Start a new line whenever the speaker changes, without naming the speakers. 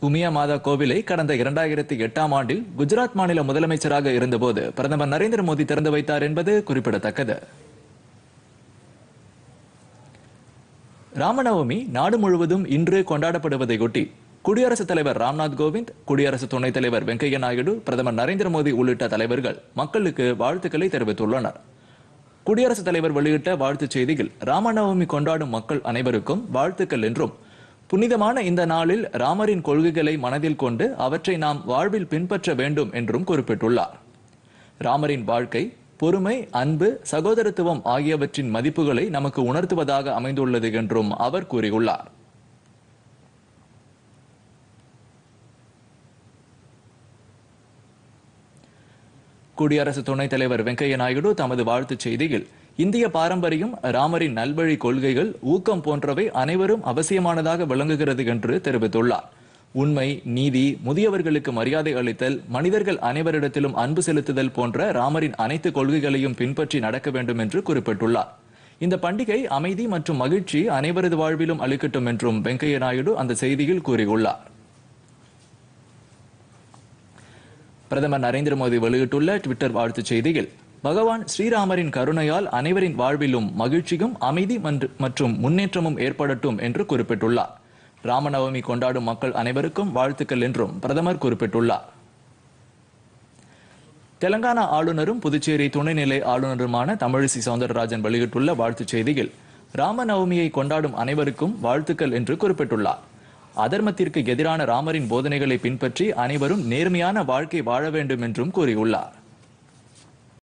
உமியா மாதா கோவிலை கடந்த 2008ஆம் ஆண்டில் குஜராத் மாநில முதலமைச்சராக இருந்தபோது பிரதமர் நரேந்திர மோடி திறந்து வைத்தார் என்பது குறிப்பிடத்தக்கது. ராமநவமி நாடு முழுவதும் இன்று கொண்டாடப்படுவதையொட்டி குடியரசுத் தலைவர் ராம்நாத் கோவிந்த், குடியரசு துணைத் தலைவர் வெங்கையா நாயுடு, பிரதமர் நரேந்திர மோடி உள்ளிட்ட தலைவர்கள் மக்களுக்கு வாழ்த்துக்களை தெரிவித்துள்ளனர். குடியரசுத் தலைவர் வெளியிட்ட வாழ்த்துச் செய்தியில் ராமநவமி கொண்டாடும் மக்கள் அனைவருக்கும் வாழ்த்துக்கள் என்றும், புனிதமான இந்த நாளில் ராமரின் கொள்கைகளை மனதில் கொண்டு அவற்றை நாம் வாழ்வில் பின்பற்ற வேண்டும் என்றும் குறிப்பிட்டுள்ளார். ராமரின் வாழ்க்கை பொறுமை, அன்பு, சகோதரத்துவம் ஆகியவற்றின் மதிப்புகளை நமக்கு உணர்த்துவதாக அமைந்துள்ளது என்றும் அவர் கூறியுள்ளார். குடியரசு துணைத் தலைவர் வெங்கையா நாயுடு தமது வாழ்த்துச் செய்தியில், இந்திய பாரம்பரியம், ராமரின் நல்வழி கொள்கைகள், ஊக்கம் போன்றவை அனைவரும் அவசியமானதாக விளங்குகிறது என்று தெரிவித்துள்ளார். உண்மை, நீதி, முதியவர்களுக்கு மரியாதை அளித்தல், மனிதர்கள் அனைவரிடத்திலும் அன்பு செலுத்துதல் போன்ற ராமரின் அனைத்து கொள்கைகளையும் பின்பற்றி நடக்க வேண்டும் என்று குறிப்பிட்டுள்ளார். இந்த பண்டிகை அமைதி மற்றும் மகிழ்ச்சி அனைவரது வாழ்விலும் அளிக்கட்டும் என்றும் வெங்கையா நாயுடு அந்த செய்தியில் கூறியுள்ளார். பிரதமர் நரேந்திர மோடி வெளியிட்டுள்ள ட்விட்டர் வாழ்த்துச் செய்தியில், பகவான் ஸ்ரீராமரின் கருணையால் அனைவரின் வாழ்விலும் மகிழ்ச்சியும், அமைதி மற்றும் முன்னேற்றமும் ஏற்படட்டும் என்று குறிப்பிட்டுள்ளார். ராமநவமி கொண்டாடும் மக்கள் அனைவருக்கும் வாழ்த்துக்கள் என்றும் பிரதமர் குறிப்பிட்டுள்ளார். தெலங்கானா ஆளுநரும் புதுச்சேரி துணைநிலை ஆளுநருமான தமிழிசை சவுந்தரராஜன் வெளியிட்டுள்ள வாழ்த்துச் செய்தியில், ராமநவமியை கொண்டாடும் அனைவருக்கும் வாழ்த்துக்கள் என்று குறிப்பிட்டுள்ளார். அதர்மத்திற்கு எதிரான ராமரின் போதனைகளை பின்பற்றி அனைவரும் நேர்மையான வாழ்க்கை வாழ வேண்டும் என்றும் கூறியுள்ளார்.